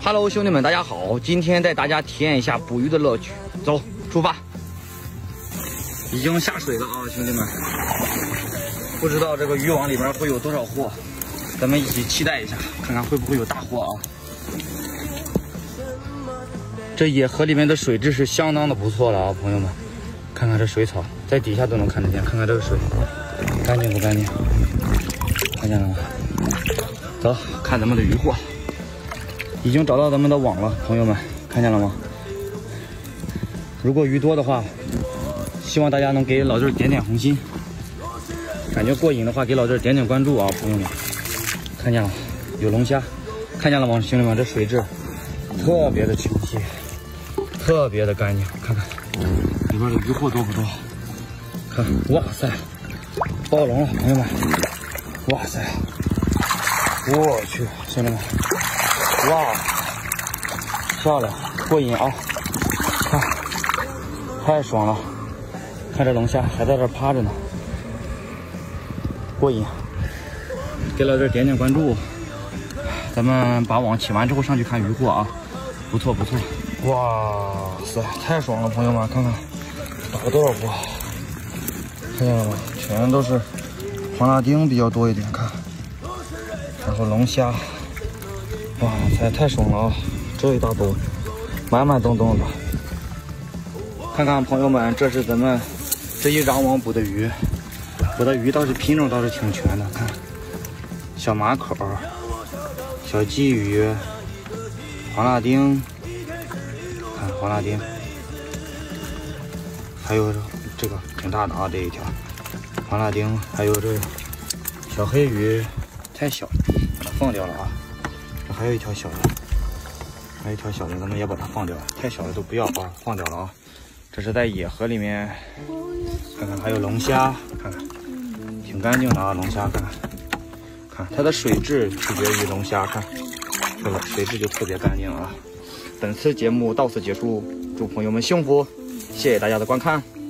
Hello， 兄弟们，大家好！今天带大家体验一下捕鱼的乐趣。走，出发！已经下水了啊，兄弟们！不知道这个渔网里边会有多少货，咱们一起期待一下，看看会不会有大货啊！这野河里面的水质是相当的不错的啊，朋友们，看看这水草，在底下都能看得见，看看这个水干净不干净？看见了吗？走，看咱们的渔获。已经找到咱们的网了，朋友们，看见了吗？如果鱼多的话，希望大家能给老弟点点红心。感觉过瘾的话，给老弟点点关注啊，朋友们。看见了，有龙虾，看见了吗，兄弟们？这水质特别的清晰，特别的干净，看看里边的鱼货多不多？看，哇塞，暴龙了，朋友们！哇塞，我去，兄弟们！哇，漂亮，过瘾啊！看，太爽了！看这龙虾还在这趴着呢，过瘾。给老弟点点关注，咱们把网起完之后上去看渔获啊，不错不错。哇塞，太爽了，朋友们，看看打了多少货，看见了吗？全都是黄辣丁比较多一点，看，然后龙虾。哇塞，太爽了啊！这一大兜，满满登登的。看看朋友们，这是咱们这一瓤网捕的鱼，捕的鱼倒是品种倒是挺全的。看，小马口、小鲫鱼、黄辣丁，看黄辣丁，还有这个挺大的啊，这一条黄辣丁，还有这小黑鱼，太小，把它放掉了啊。还有一条小的，还有一条小的，咱们也把它放掉，太小的都不要啊，放掉了啊。这是在野河里面，看看还有龙虾，看看挺干净的啊，龙虾看看，看它的水质取决于龙虾，看这个水质就特别干净啊。本次节目到此结束，祝朋友们幸福，谢谢大家的观看。